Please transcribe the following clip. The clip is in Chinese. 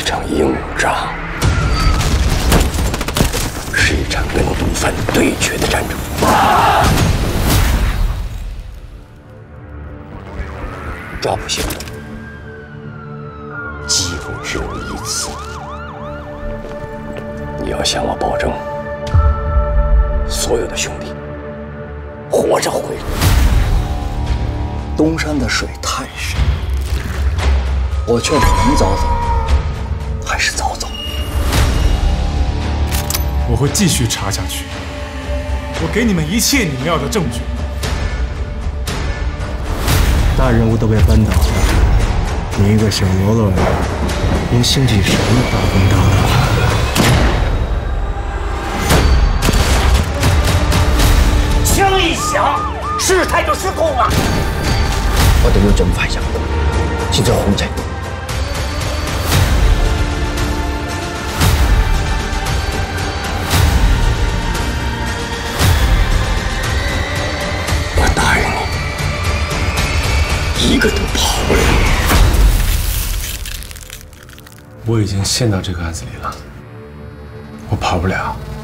场硬仗，是一场跟毒贩对决的战争。抓捕行动，机会只有一次。你要向我保证，所有的兄弟活着回来。 东山的水太深，我劝你能早走，还是早走。 我会继续查下去，我给你们一切你们要的证据。 大人物都被扳倒了，你一个小喽啰能兴起什么大风大浪？ 枪一响，事态就失控了。 我哋要盡快入局，先至控制。 我答应你，一个都跑不了。 我已经陷到这个案子里了，我跑不了。